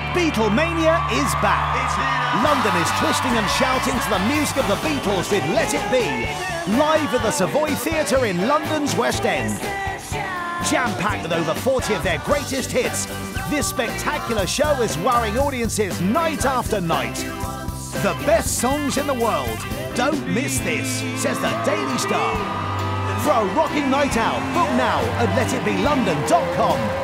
Beatlemania is back. London is twisting and shouting to the music of the Beatles with Let It Be, live at the Savoy Theatre in London's West End. Jam-packed with over 40 of their greatest hits, this spectacular show is wowing audiences night after night. The best songs in the world. Don't miss this, says the Daily Star. For a rocking night out, book now at letitbelondon.com.